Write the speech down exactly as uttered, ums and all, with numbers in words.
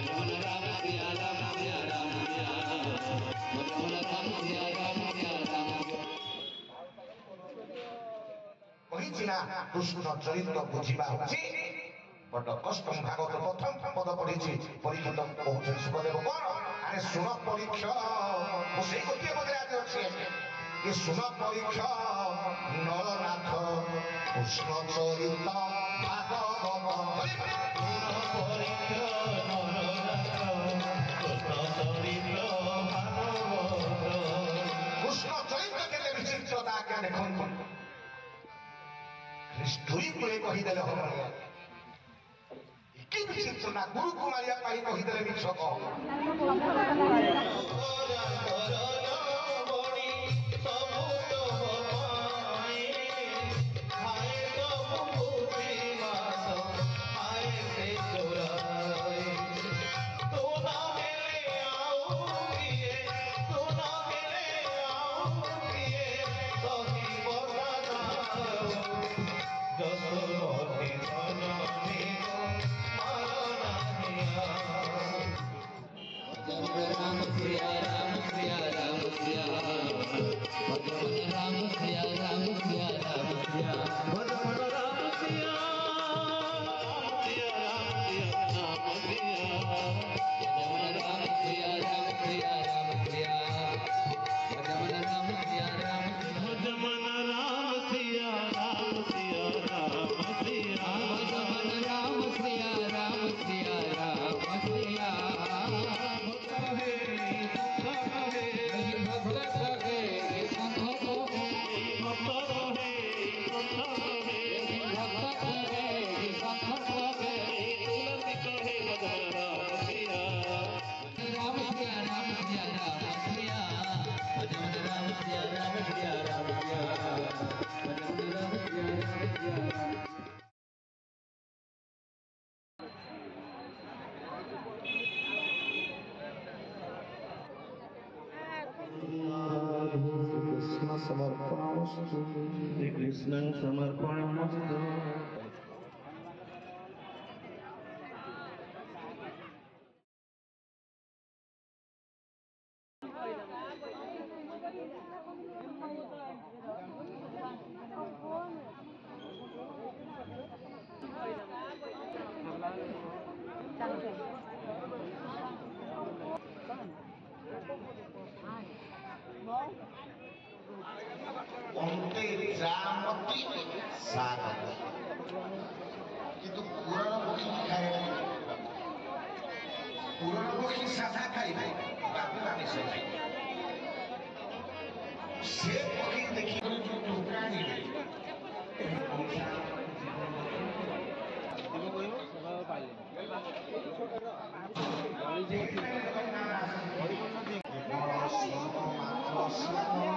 कृष्ण चरित्र बुझा बड़ कष्ट भागवत प्रथम पद पढ़ी परीक्षित कहते सुखदेव कौन अरे सुन परीक्षा मुझे गोटे पदे आज अच्छे ये सुन परीक्षा नरनाथ कृष्ण चरित्र कृष्ण चरित्र के विचित्रता क्या देखो हिस्टोरी पूरे कहीदेले हम कि विचित्र ना गुरु कुमारिया पाई कहीदेले मिछक समर्पणमस्तु श्री कृष्ण समर्पणमस्तु अंते जामती सागती किंतु पुरणमुखी खाए पुरणमुखी साधा खाइबे बाकी आमिष खाइबे से पखी देखि जो दुकानी पाइले